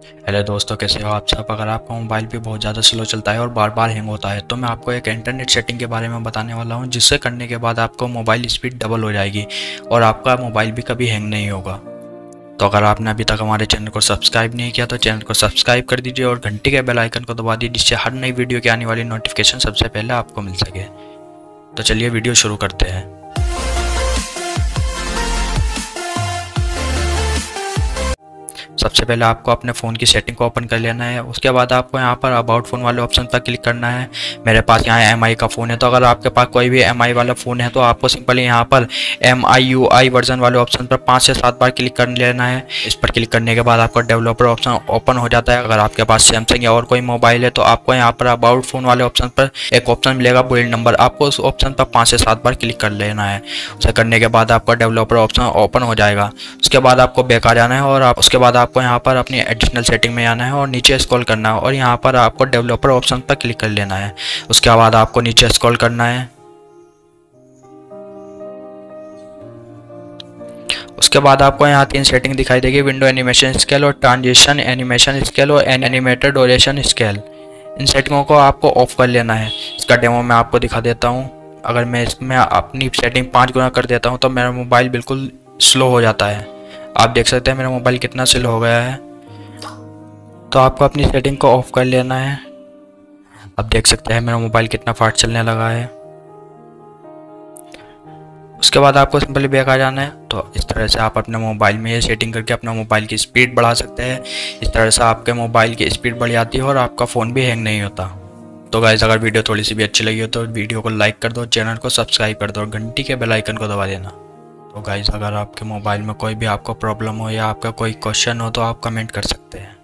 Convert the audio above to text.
Hello दोस्तों, कैसे हो आप सब। अगर आपका मोबाइल भी बहुत ज़्यादा स्लो चलता है और बार बार हैंग होता है तो मैं आपको एक इंटरनेट सेटिंग के बारे में बताने वाला हूं, जिससे करने के बाद आपको मोबाइल स्पीड डबल हो जाएगी और आपका मोबाइल भी कभी हैंग नहीं होगा। तो अगर आपने अभी तक हमारे चैनल को सब्सक्राइब नहीं किया तो चैनल को सब्सक्राइब कर दीजिए और घंटी के बेल आइकन को दबा दीजिए, जिससे हर नई वीडियो की आने वाली नोटिफिकेशन सबसे पहले आपको मिल सके। तो चलिए वीडियो शुरू करते हैं। सबसे पहले आपको अपने फ़ोन की सेटिंग को ओपन कर लेना है। उसके बाद आपको यहाँ पर अबाउट फ़ोन वाले ऑप्शन पर क्लिक करना है। मेरे पास यहाँ MI का फ़ोन है, तो अगर आपके पास कोई भी MI वाला फ़ोन है तो आपको सिंपली यहाँ पर MIUI वर्जन वाले ऑप्शन पर 5 से 7 बार क्लिक कर लेना है। इस पर क्लिक करने के बाद आपका डेवलपर ऑप्शन ओपन हो जाता है। अगर आपके पास सैमसंग या और कोई मोबाइल है तो आपको यहाँ पर अबाउट फ़ोन वाले ऑप्शन पर एक ऑप्शन मिलेगा बिल्ड नंबर, आपको उस ऑप्शन पर 5 से 7 बार क्लिक कर लेना है। उसे करने के बाद आपका डेवलपर ऑप्शन ओपन हो जाएगा। उसके बाद आपको बैक आ जाना है और उसके बाद आपको यहाँ पर अपनी एडिशनल सेटिंग में आना है और नीचे स्क्रॉल करना है और यहाँ पर आपको डेवलपर ऑप्शन पर क्लिक कर लेना है। उसके बाद आपको नीचे स्क्रॉल करना है। उसके बाद आपको यहाँ 3 सेटिंग दिखाई देगी, विंडो एनिमेशन स्केल और ट्रांजिशन एनिमेशन स्केल और एनिमेटेड डोरेशन स्केल। इन सेटिंगों को आपको ऑफ कर लेना है। इसका डेमो मैं आपको दिखा देता हूँ। अगर मैं इसमें अपनी सेटिंग 5 गुना कर देता हूँ तो मेरा मोबाइल बिल्कुल स्लो हो जाता है। आप देख सकते हैं मेरा मोबाइल कितना स्लो हो गया है। तो आपको अपनी सेटिंग को ऑफ कर लेना है। अब देख सकते हैं मेरा मोबाइल कितना फास्ट चलने लगा है। उसके बाद आपको सिंपली बैक आ जाना है। तो इस तरह से आप अपने मोबाइल में ये सेटिंग करके अपना मोबाइल की स्पीड बढ़ा सकते हैं। इस तरह से आपके मोबाइल की स्पीड बढ़ जाती है और आपका फ़ोन भी हैंग नहीं होता। तो गाइस, अगर वीडियो थोड़ी सी भी अच्छी लगी हो तो वीडियो को लाइक कर दो, चैनल को सब्सक्राइब कर दो और घंटी के बेल आइकन को दबा देना। तो गाइस, अगर आपके मोबाइल में कोई भी आपको प्रॉब्लम हो या आपका कोई क्वेश्चन हो तो आप कमेंट कर सकते हैं।